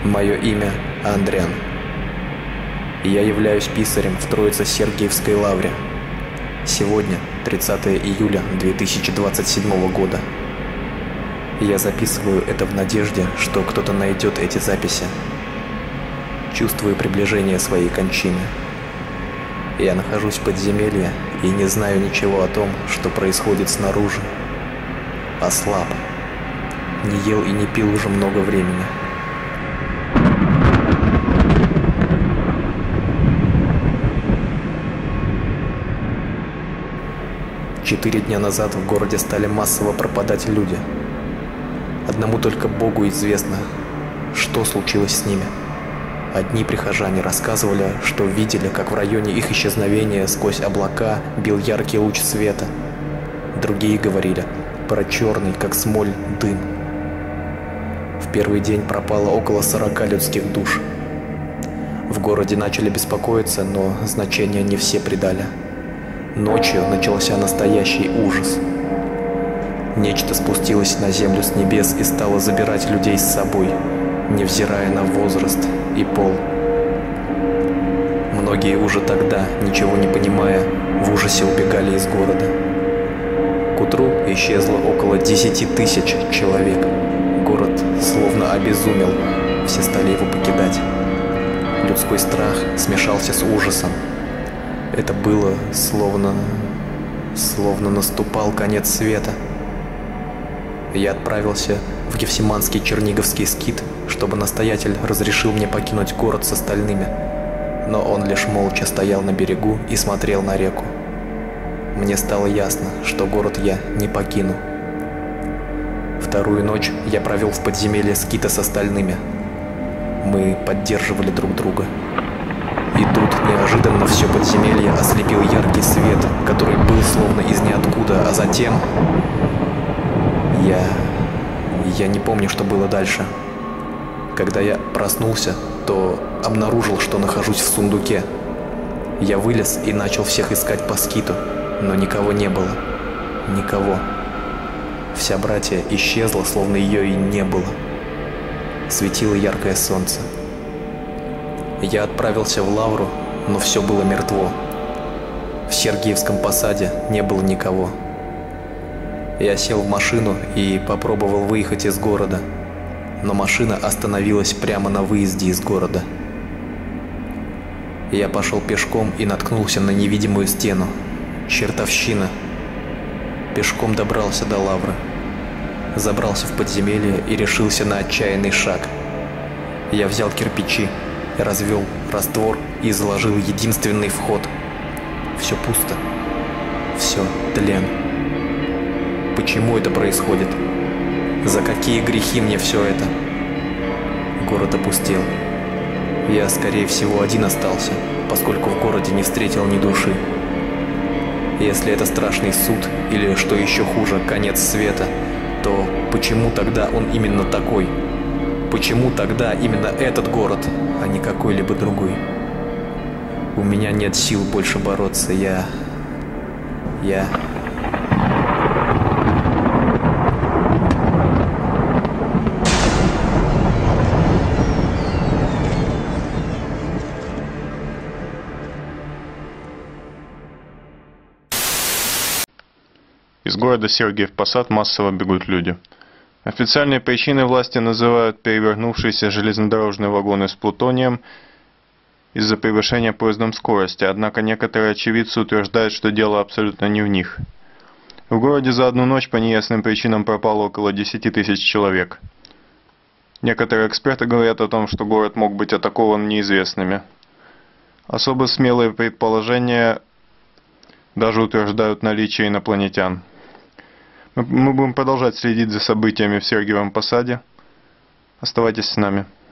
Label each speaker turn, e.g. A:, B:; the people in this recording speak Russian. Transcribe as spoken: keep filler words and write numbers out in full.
A: Мое имя Андриан. Я являюсь писарем в Троице-Сергиевской лавре. Сегодня тридцатое июля две тысячи двадцать седьмого года. Я записываю это в надежде, что кто-то найдет эти записи. Чувствую приближение своей кончины. Я нахожусь в подземелье и не знаю ничего о том, что происходит снаружи. Ослаб. Не ел и не пил уже много времени. Четыре дня назад в городе стали массово пропадать люди. Одному только Богу известно, что случилось с ними. Одни прихожане рассказывали, что видели, как в районе их исчезновения сквозь облака бил яркий луч света. Другие говорили про черный, как смоль, дым. В первый день пропало около сорока людских душ. В городе начали беспокоиться, но значения не все придали. Ночью начался настоящий ужас. Нечто спустилось на землю с небес и стало забирать людей с собой, невзирая на возраст и пол. Многие уже тогда, ничего не понимая, в ужасе убегали из города. К утру исчезло около десяти тысяч человек. Город словно обезумел, все стали его покидать. Людской страх смешался с ужасом. Это было словно... словно наступал конец света. Я отправился в Гефсиманский Черниговский скит, чтобы настоятель разрешил мне покинуть город с остальными. Но он лишь молча стоял на берегу и смотрел на реку. Мне стало ясно, что город я не покину. Вторую ночь я провел в подземелье скита с остальными. Мы поддерживали друг друга. И тут неожиданно все подземелье ослепил яркий свет, который был словно из ниоткуда, а затем... Я... Я не помню, что было дальше. Когда я проснулся, то обнаружил, что нахожусь в сундуке. Я вылез и начал всех искать по скиту, но никого не было. Никого. Вся братья исчезла, словно ее и не было. Светило яркое солнце. Я отправился в лавру, но все было мертво. В Сергиевском посаде не было никого. Я сел в машину и попробовал выехать из города, но машина остановилась прямо на выезде из города. Я пошел пешком и наткнулся на невидимую стену. Чертовщина. Пешком добрался до лавры. Забрался в подземелье и решился на отчаянный шаг. Я взял кирпичи, развел раствор и заложил единственный вход. Все пусто. Все тлен. Почему это происходит? За какие грехи мне все это? Город опустел. Я, скорее всего, один остался, поскольку в городе не встретил ни души. Если это страшный суд, или, что еще хуже, конец света, то почему тогда он именно такой? Почему тогда именно этот город, а не какой-либо другой? У меня нет сил больше бороться, я... Я...
B: Из города Сергиев Посад массово бегут люди. Официальной причиной власти называют перевернувшиеся железнодорожные вагоны с плутонием из-за превышения поездом скорости, однако некоторые очевидцы утверждают, что дело абсолютно не в них. В городе за одну ночь по неясным причинам пропало около десяти тысяч человек. Некоторые эксперты говорят о том, что город мог быть атакован неизвестными. Особо смелые предположения даже утверждают наличие инопланетян. Мы будем продолжать следить за событиями в Сергиевом Посаде. Оставайтесь с нами.